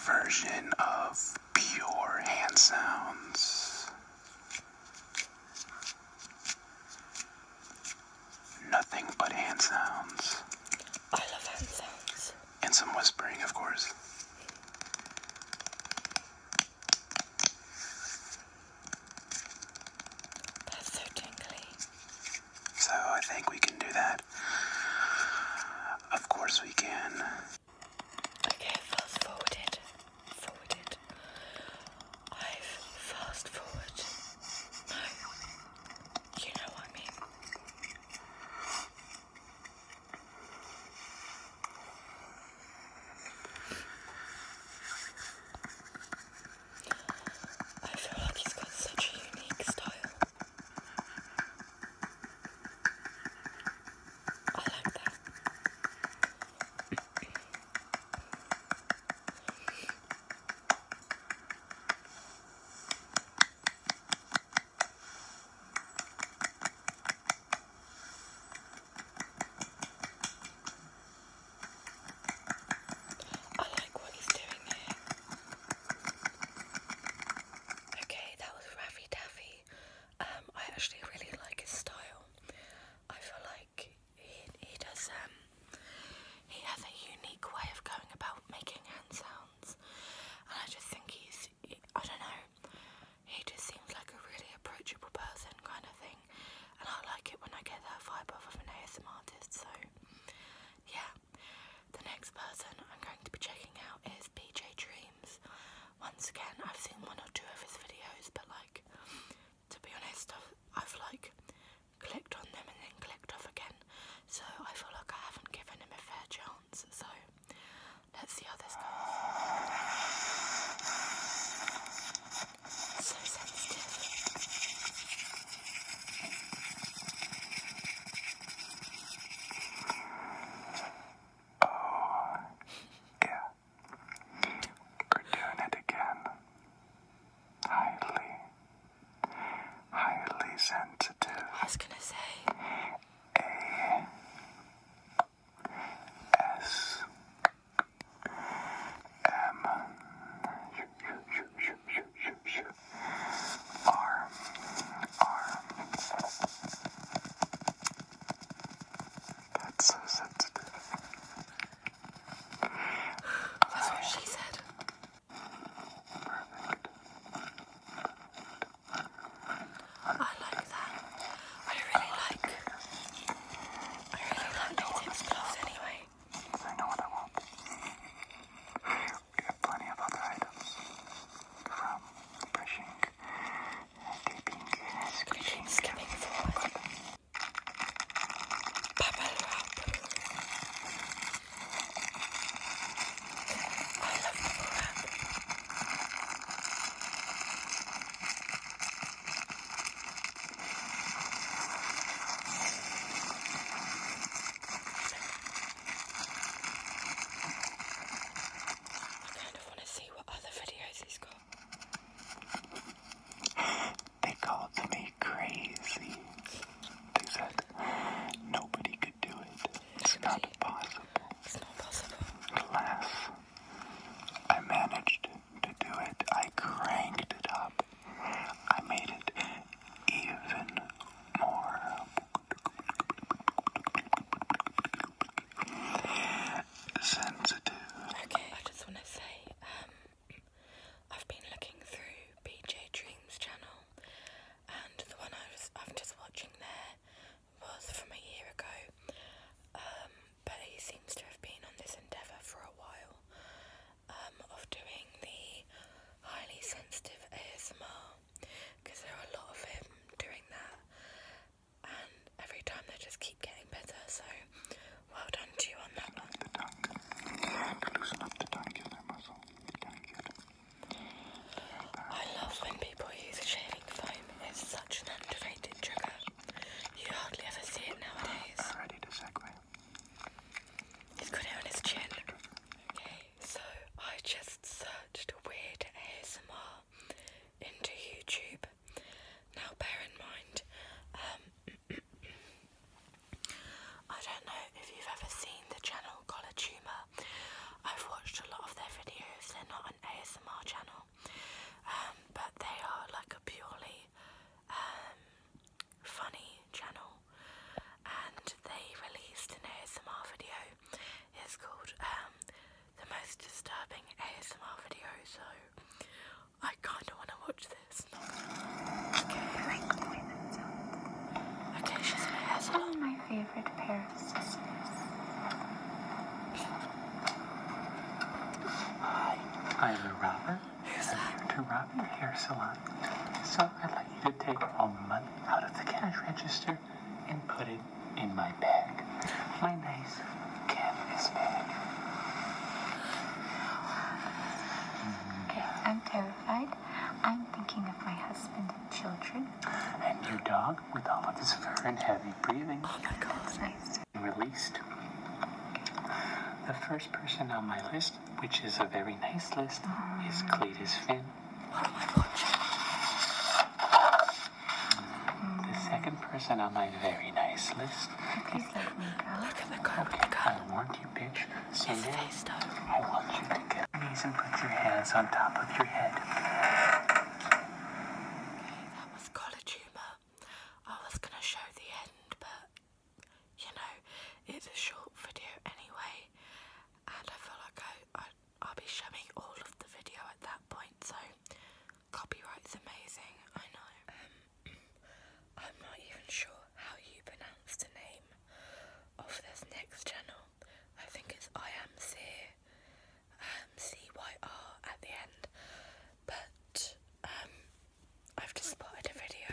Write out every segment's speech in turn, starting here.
version of pure hand sounds. Nothing but hand sounds. I love hand sounds. And some whispering, of course. That's so tingly. So I think we can do that. Of course we can. Okay, fast forwarded. I've fast forward. No, you know what I mean. I'm Robert. I'm here to rob your hair salon. So I'd like you to take all the money out of the cash register and put it in my bag. My nice canvas bag. Okay, I'm terrified. I'm thinking of my husband and children. And your dog with all of his fur and heavy breathing. Oh my God, that's nice. Released. The first person on my list, which is a very nice list, is Cletus Finn. What am I watching? The second person on my very nice list. Please let me go. Look at the gun. Okay, I warned you, bitch. So His now face though. I want you to get on your knees and put your hands on top of your head. That was college humour. I was gonna show the end, but you know, it's a short video anyway, and I feel like I'll be showing all of the video at that point, so copyright's amazing, I know. I'm not even sure how you pronounce the name of this next channel. I think it's ASMRtist, CYR at the end, but I've just spotted a video.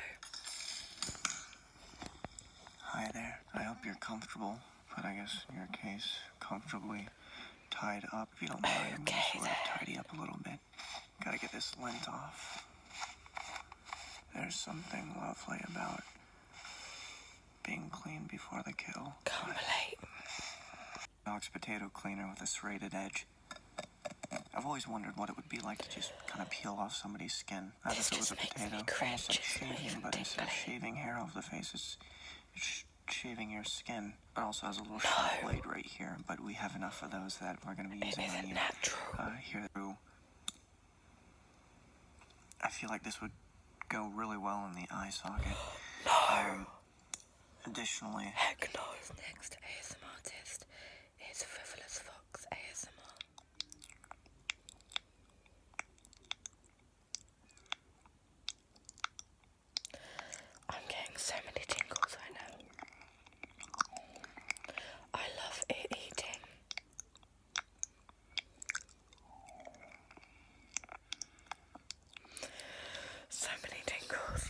Hi there. I hope you're comfortable, but I guess in your case, comfortably tied up. If you don't mind, I'm gonna sort of tidy up a little bit. Gotta get this lint off. There's something lovely about being clean before the kill. Can't relate. Alex potato cleaner with a serrated edge. I've always wondered what it would be like to just kind of peel off somebody's skin as if it was a potato. Almost like shaving, but instead of shaving hair off the face, it's shaving your skin. It also has a little sharp blade right here, but we have enough of those that we're going to be using on you. Here. I feel like this would go really well in the eye socket. Additionally, Heck no. Next ASMRtist is Frivolous Fox ASMR. I'm getting so many tingles right now. I love eating. So many tingles.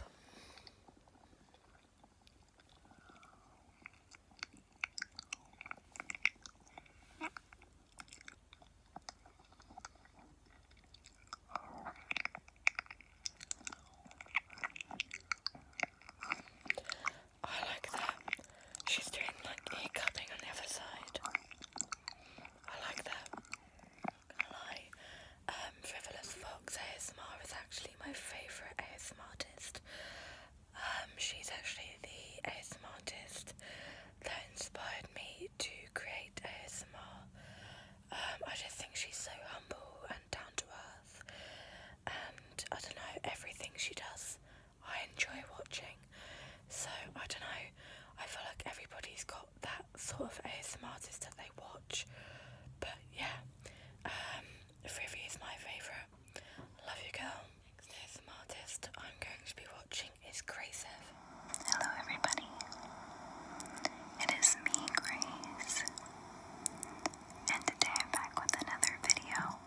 I like that. She's doing like ear cupping on the other side. I like that. Not gonna lie. Frivolous Fox ASMR is actually my favourite ASMRtist. She's actually the ASMRtist that inspired me to create ASMR. I just think she's so humble and down to earth, and I don't know, everything she does I enjoy watching. So I don't know, I feel like everybody's got that sort of ASMRtist that they watch. But yeah, Frivi is my favourite. Love you, girl. Next ASMRtist I'm going to be watching is Grace. Hello, everybody. It is me, Grace. And today I'm back with another video.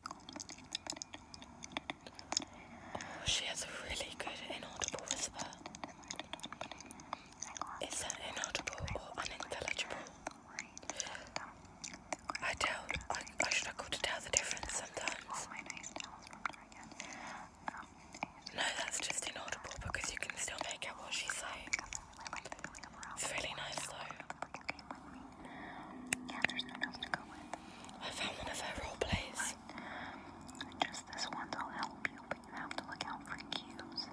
She has a really good inaudible whisper. Is that inaudible or unintelligible? I struggle to tell the difference sometimes. No, that's just inaudible because you can still make out what she's saying. It's really nice though. Yeah, there's no notes to go with. I found one of her role plays. Just this one will help you, but you have to look out for cues.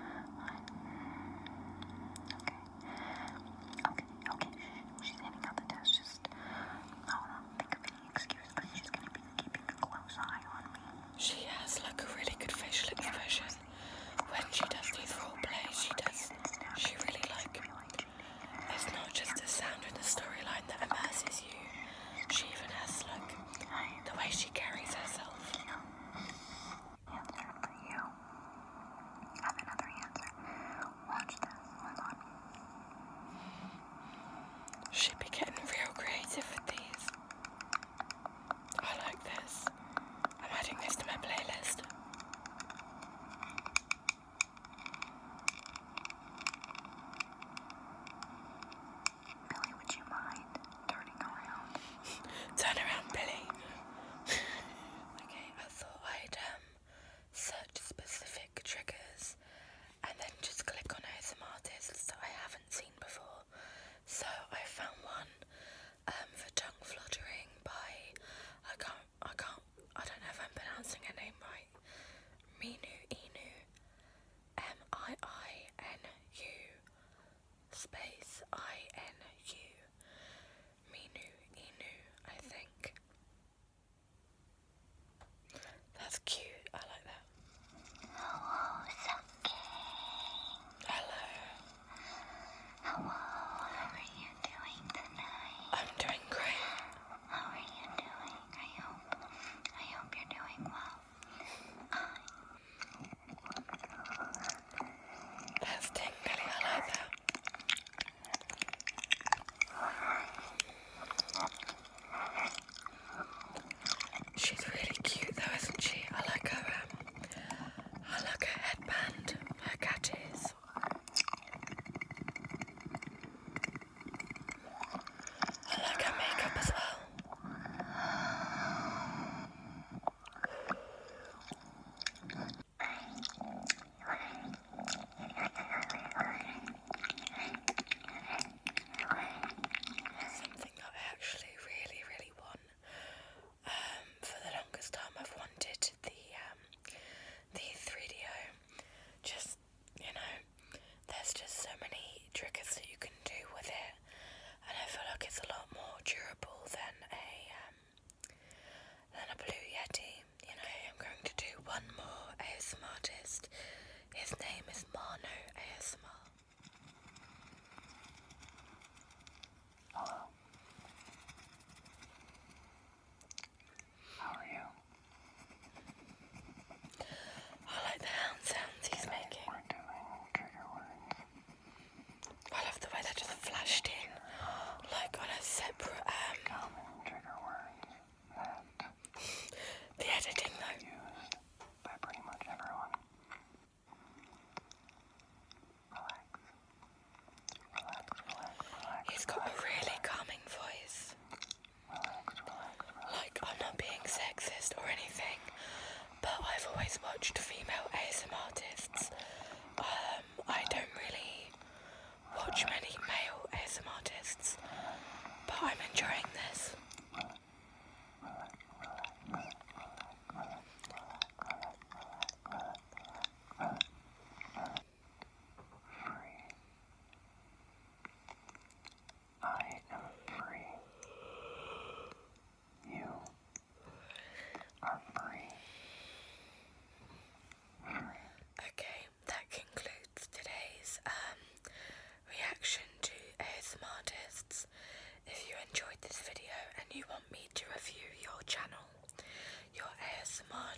Okay. She's handing out the test. Just, think of any excuse, but she's going to be keeping a close eye on me. She has like a really good facial expression. When she does these role plays, she really like, it's not just the sound and the storyline that immerses you. She even has like the way she carries herself. Answer for you. I have another answer. Watch this. Hold on. She'd be getting real creative with these. I like this. I'm adding this to my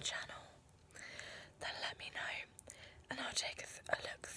channel, then let me know and I'll take a look